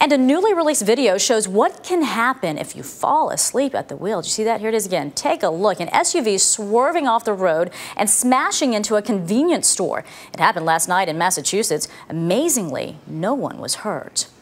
And a newly released video shows what can happen if you fall asleep at the wheel. Did you see that? Here it is again. Take a look. An SUV swerving off the road and smashing into a convenience store. It happened last night in Massachusetts. Amazingly, no one was hurt.